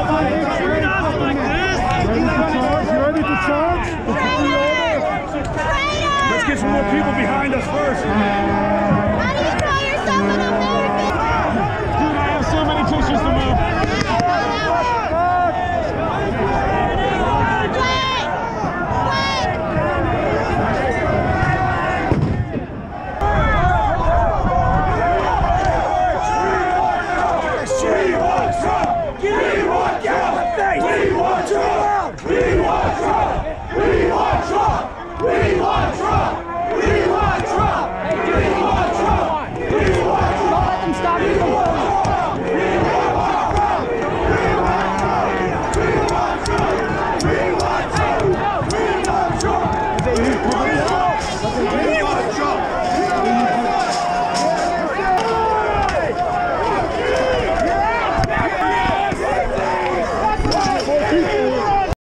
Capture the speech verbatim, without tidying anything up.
Let's get some more people behind us first. How do you call yourself an American? Dude, I have so many tissues to move. We want Trump! We want Trump! We want Trump! We want Trump!